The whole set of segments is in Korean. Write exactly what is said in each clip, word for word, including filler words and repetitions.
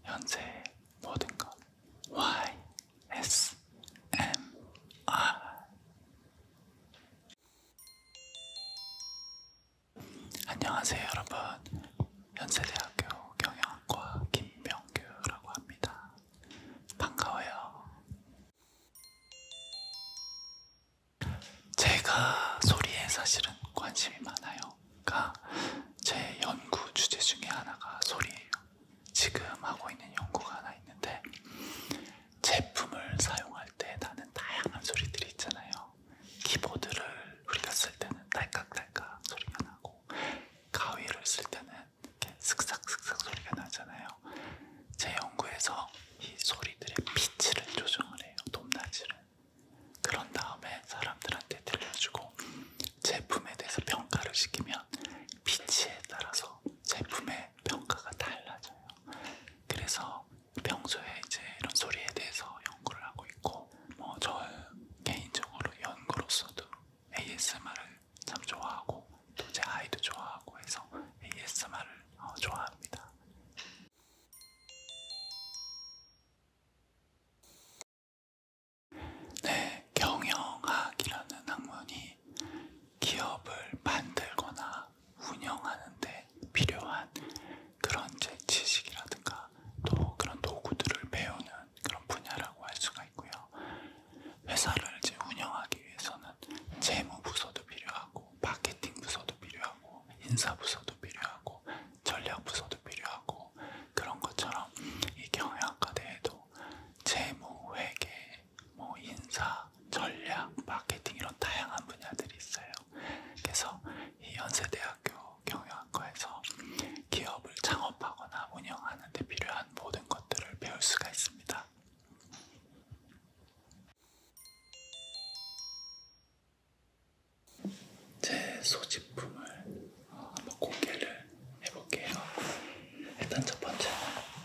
현재 모든 것 와이 에스 엠 알. 안녕하세요 여러분, 연세대학교 경영학과 김병규라고 합니다. 반가워요. 제가 소리에 사실은 관심이 많아요. 그러니까 제 연구 주제 중에 하나가 소리예요. 지금 하고 있는 연구가 하나 있는데, 제품을 사용할 때 나는 다양한 소리들이 있잖아요. 키보드를 우리가 쓸 때는 딸깍딸깍 소리가 나고, 가위를 쓸 때는 이렇게 슥싹슥싹 소리가 나잖아요. 제 연구에서 이 소리들의 피치를 조정을 해요. 높낮이를. 그런 다음에 사람들한테 들려주고 제품에 대해서 평가를 시키면 피치에 따라서 제품의 평가가 달라져요. 그래서 평소에 이제 이런 소리에 대해서 연구를 하고 있고, 뭐 저 개인적으로 연구로서도 에이에스엠알을 참 좋아하고, 또 제 아이도 좋아하고 해서 에이에스엠알을 어, 좋아합니다. 네, 경영학이라는 학문이 기업을 만들거나 운영하는 데 필요한 그런 제 지식이라든가 또 그런 도구들을 배우는 그런 분야라고 할 수가 있고요. 회사를 이제 운영하기 위해서는 재무 부서도 필요하고, 마케팅 부서도 필요하고, 인사 부서도 필요하고, 전략 부서도 필요하고, 그런 것처럼 이 경영학과대에도 재무, 회계, 뭐 인사, 전략, 마케팅 이런 다양한 분야들이 있어요. 그래서 이 연세대학교 경영학과에서 기업을 창업하거나 운영하는 데 필요한 모든 것들을 배울 수가 있습니다. 제 소지품을 어, 한번 공개를 해볼게요. 일단 첫 번째는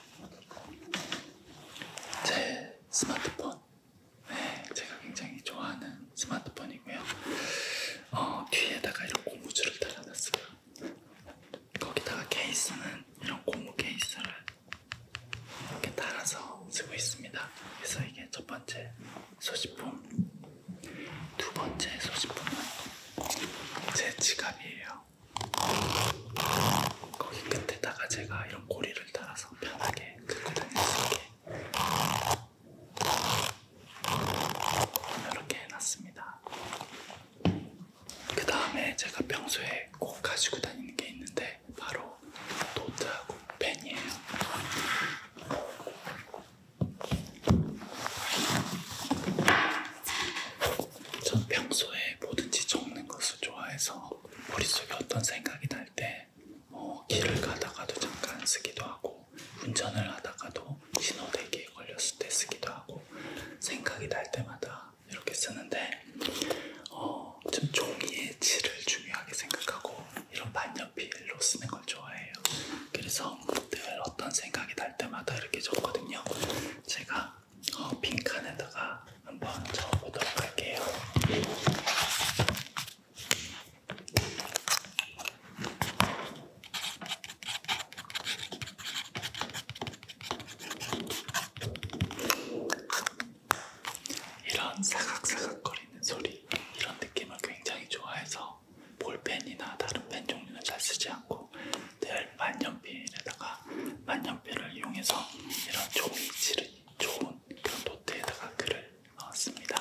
제 스마트폰. 네, 제가 굉장히 좋아하는 스마트폰이고요. 어, 뒤에다가 이런 고무줄을 달아놨어요. 거기다가 케이스는 이런 고무 케이스를 이렇게 달아서 쓰고 있습니다. 그래서 이게 첫 번째 소지품. 두 번째 소지품은 제 지갑이에요. 거기 끝에다가 제가 이런 고리를 달아서 편하게 들고 다닐 수 있게 이렇게 해놨습니다. 그 다음에 제가 평소에 꼭 가지고 다니는 게 있는데 바로 노트하고 펜이에요. 전 평소에 뭐든지 적는 것을 좋아해서 머릿속에 어떤 생각이 날 때 뭐 길을 가다가도 잠깐 쓰기도 하고, 운전을 하다가도 신호대기에 걸렸을 때 쓰기도 하고, 생각이 날 때마다 이렇게 쓰는데 어, 좀 종이의 질을 중요하게 생각하고 이런 만년필로 쓰는 걸 좋아해요. 그래서 늘 어떤 생각이 날 때마다 이렇게 적거든요. 제가 어, 빈칸에다가 한번 적어보도록 할게요. 이런 사각사각거리는 소리, 이런 느낌을 굉장히 좋아해서 볼펜이나 다른 펜 종류는 잘 쓰지 않고 늘 만년필에다가 만년필을 이용해서 이런 종이질이 좋은 그런 노트에다가 글을 어, 씁니다.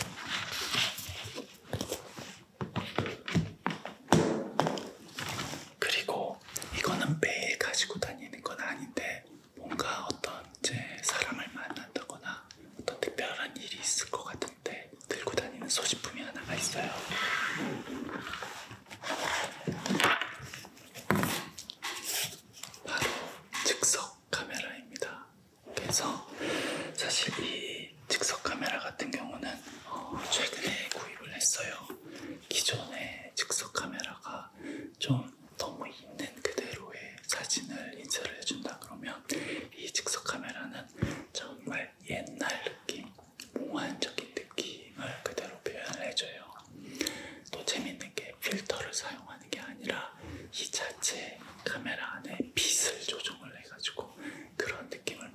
그리고 이거는 매일 가지고 다니는 건 아닌데, 뭔가 어떤 이제 사람을 만난다거나 어떤 특별한 일이 있을 것 같을 때 들고 다니는 소지품이 하나가 있어요. 바로 즉석 카메라입니다. 그래서 사실 이 즉석 카메라 같은 경우는 어, 최근에 구입을 했어요. 기존의 즉석 카메라가 좀 너무 있는 그대로의 사진을 인쇄를 해준다 그러면, 이 즉석 카메라는 정말 옛날 느낌, 몽환적인 느낌을 그대로 표현을 해줘요. 또 재밌는 게 필터를 사용하는 게 아니라 이 자체 카메라 안에 빛을 조정을 해가지고 그런 느낌을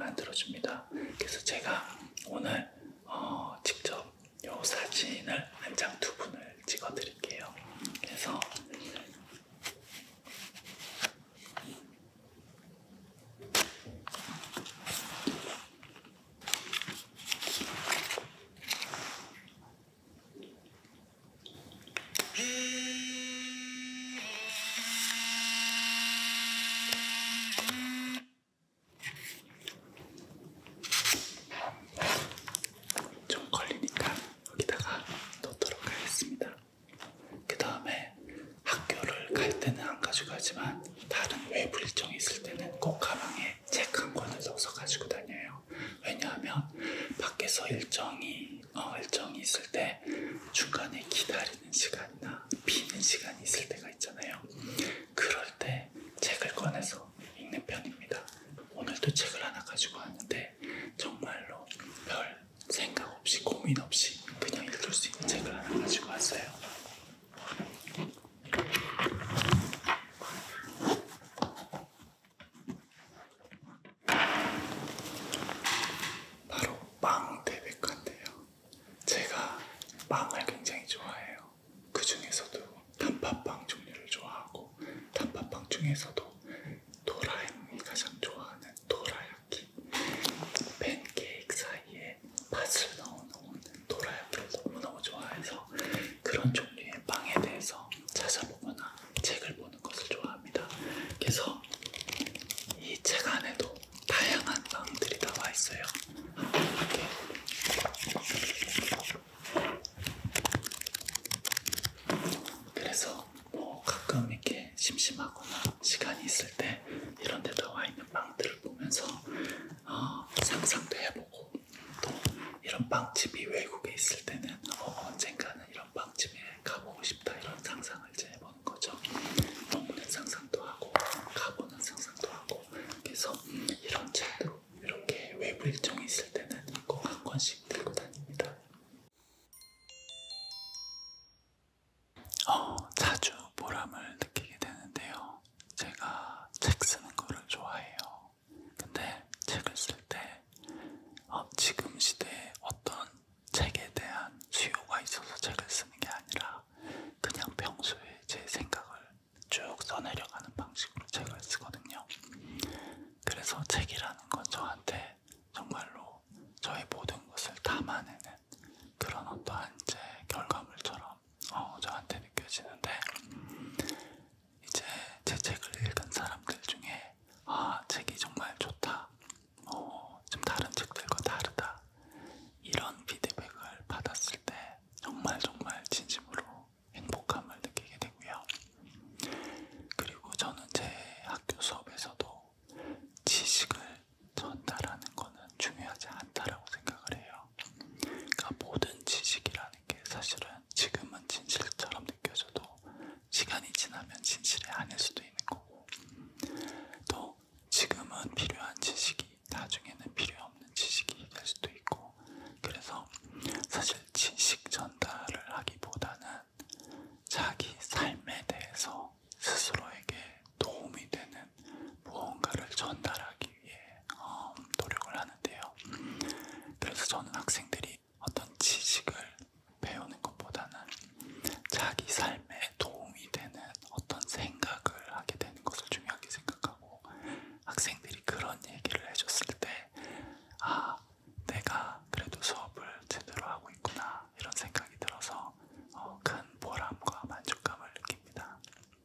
그래서 일정이 어, 일정이 있을 때 중간에 기다리는 시간이나 비는 시간이 있을 때가 있잖아요. 그럴 때 책을 꺼내서 읽는 편입니다. 오늘도 책을 하나 가지고 왔는데 정말로 별 생각 없이 고민 없이 그냥 읽을 수 있는 책을 하나 가지고 왔어요. 바로 빵대백과인데요. 제가 빵을 굉장히 좋아해요. 그 중에서도 단팥빵 종류를 좋아하고, 단팥빵 중에서도 도라에몽이 가장 좋아하는 도라야끼, 팬케이크 사이에 팥을 넣어놓은 도라야끼를 너무너무 좋아해서 그런 종류의 빵에 대해서 찾아보거나 책을 보는 것을 좋아합니다. 그래서 이 책 안에도 다양한 빵들이 나와 있어요. 이렇게 그래서 뭐 가끔 이렇게 심심하거나 시간이 있을 때 이런 데 나와 있는 빵들을 보면서 어, 상상도 해보고, 또 이런 빵집이 외국에 있을 때는 어, 언젠가는 이런 빵집에 가보고 싶다, 이런 상상을 이제 해보는 거죠. 먹는 상상도 하고 가보는 상상도 하고. 그래서 이런 책도 이렇게 외부 일정이 있을 때는 꼭 한 권씩 들고 다닙니다. 어, 자주 보람을 느끼게 되는데요. 제가 책 쓰는 거를 좋아해요. 근데 책을 쓸 때 어, 지금 시대에 어떤 책에 대한 수요가 있어서 책을 쓰는 게 아니라 그냥 평소에 제 생각을 쭉 써내려가는 방식으로 책을 쓰거든요. 그래서 책이라는 건 저한테 정말로 저의 모든 것을 담아내는 그런 어떠한 이제 결과물처럼 어, 저한테 느껴지는데, 이제 제 책을 읽은 사람들 중에 아, 책이 정말 좋다, 어, 좀 다른 책들과 다르다, 이런 피드백을 받았을 때 정말 정말 진심으로 행복함을 느끼게 되고요. 그리고 저는 제 학교 수업에서도 지식을 전달하는 거는 중요하지 않다라고 생각을 해요. 그러니까 모든 지식이라는 게 사실은 지금은 진실처럼 느껴져도 시간이 지나면 진실이 아닐 수도 있는 거고, 또 지금은 필요한 지식이 나중에는 필요 없는 지식이 될 수도 있고, 그래서 사실 지식 전달을 하기보다는 자기 삶에 대해서 스스로에게 도움이 되는 무언가를 전달하기 위해 어, 노력을 하는데요. 그래서 저는 학생들이 어떤 지식을 배우는 것보다는 자기 삶에 도움이 되는 어떤 생각을 하게 되는 것을 중요하게 생각하고, 학생들이 그런 얘기를 해줬을 때 아, 내가 그래도 수업을 제대로 하고 있구나, 이런 생각이 들어서 어, 큰 보람과 만족감을 느낍니다.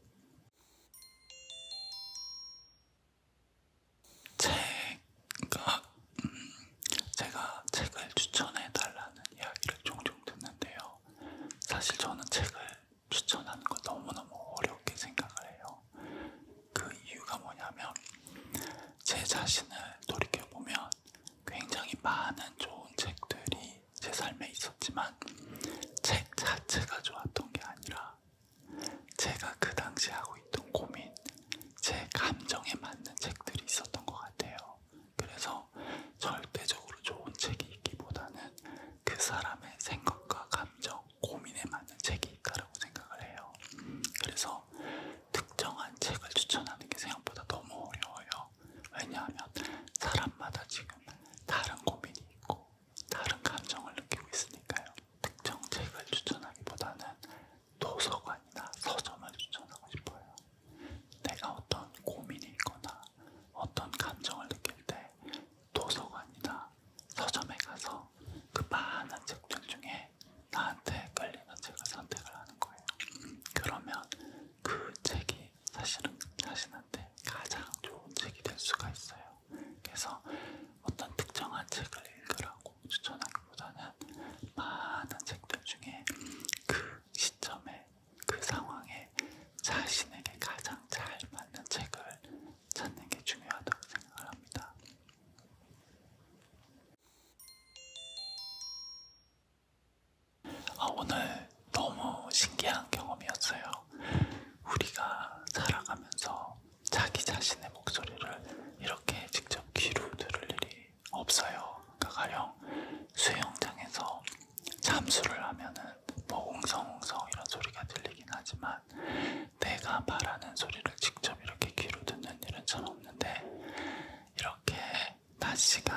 제가, 음, 제가 책을 추천해달라는 이야기를 종종 듣는데요. 사실 저는 책을 추천하는 걸 너무너무 어렵게 생각을 해요. 그 이유가 뭐냐면 제 자신을 돌이켜보면 굉장히 많은 좋은 책들이 제 삶에 있었지만 책 자체가 좋았던 게 아니라 제가 그 당시 하고 있던 고민, 제 감정에 맞는 책들이 있었던 것 같아요. 그래서 절대적으로 좋은 책이 있기보다는 그 사람의 생각과 감정, 고민에 맞는 책이 있다라고 생각을 해요. 그래서 특정한 책을 추천하는 게 생각보다 너무 어려워요. 왜냐하면 사람마다 지금 다른 고민이 있고 다른 감정을 느끼고 있으니까요. 특정 책을 추천하기보다는 도서관이나 서점을 추천하고 싶어요. 내가 어떤 고민이 있거나 어떤 감정을 느낄 때 도서관이나 서점에 가서 그 많은 책들 중에 나한테 끌리는 책을 선택을 하는 거예요. 그러면 그 책이 사실은 자신한테 가장 좋은 책이 될 수가 있어요. 그래서 어떤 특정한 책을 읽으라고 추천하기보다는 많은 책들 중에 그 시점에, 그 상황에 자신에게 가장 잘 맞는 책을 찾는 게 중요해요. 중요하다고 생각을 합니다. 하나씩은